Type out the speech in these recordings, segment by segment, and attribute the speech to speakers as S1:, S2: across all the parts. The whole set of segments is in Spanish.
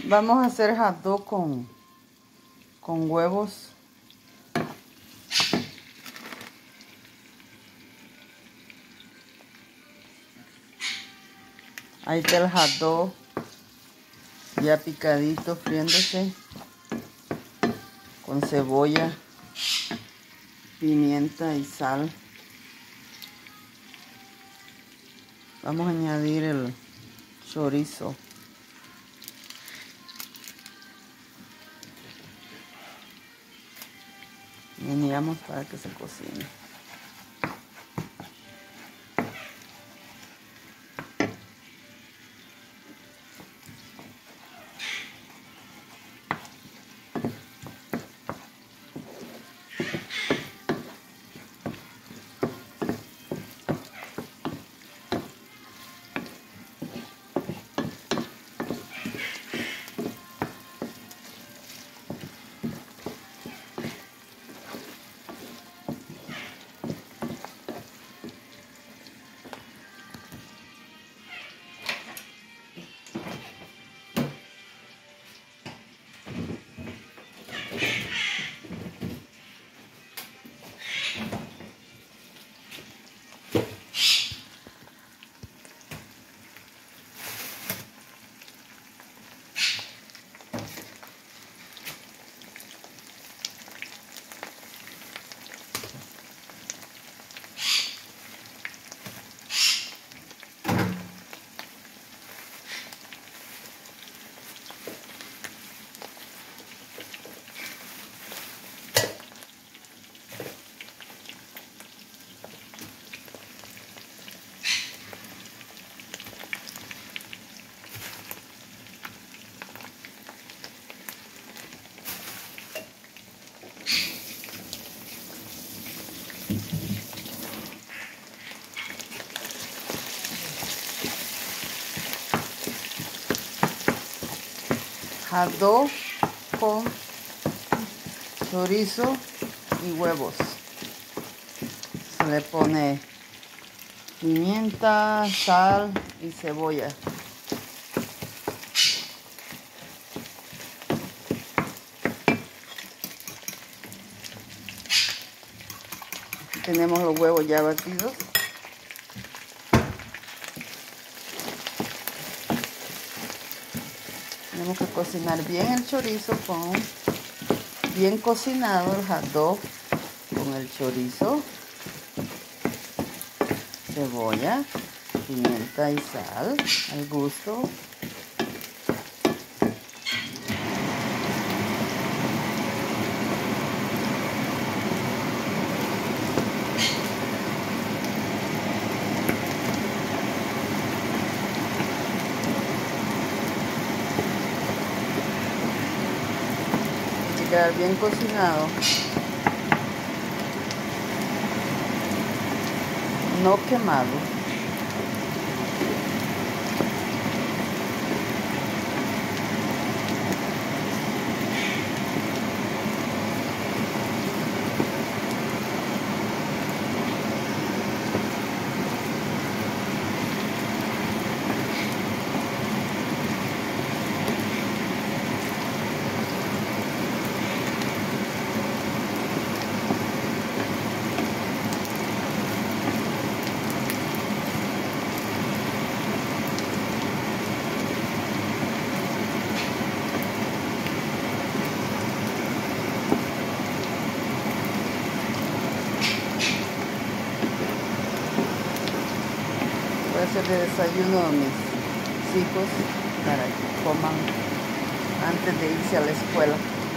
S1: Vamos a hacer hot dog con huevos. Ahí está el hot dog ya picadito, friéndose, con cebolla, pimienta y sal. Vamos a añadir el chorizo. Meneamos para que se cocine. Hot dog con chorizo y huevos. Se le pone pimienta, sal y cebolla. Aquí tenemos los huevos ya batidos. Tenemos que cocinar bien el chorizo bien cocinado el hot dog con el chorizo, cebolla, pimienta y sal al gusto. Quedar bien cocinado, no quemado. Voy a hacer de desayuno a mis hijos para que coman antes de irse a la escuela.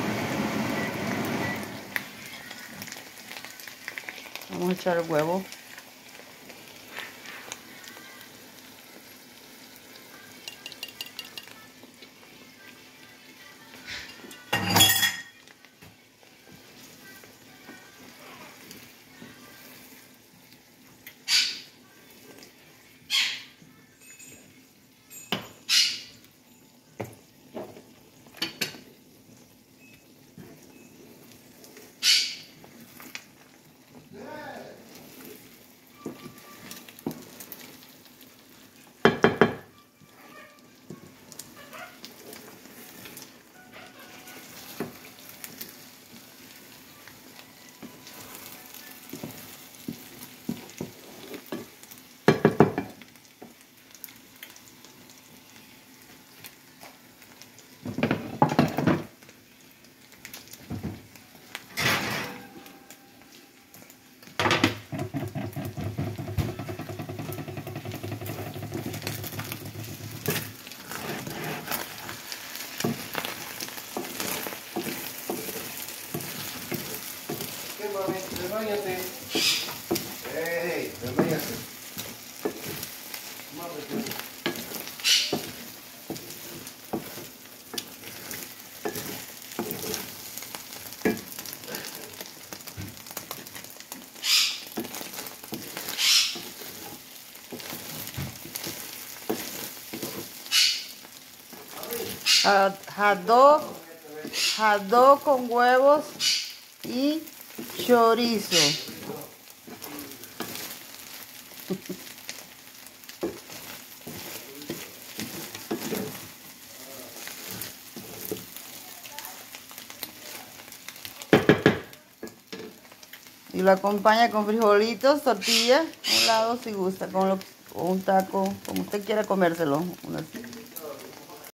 S1: Vamos a echar el huevo.
S2: mami, desmáñate. ¡Ey! Desmáñate.
S1: Hot dog con huevos y chorizo. Y lo acompaña con frijolitos, tortilla, un lado si gusta, con un taco, como usted quiera comérselo.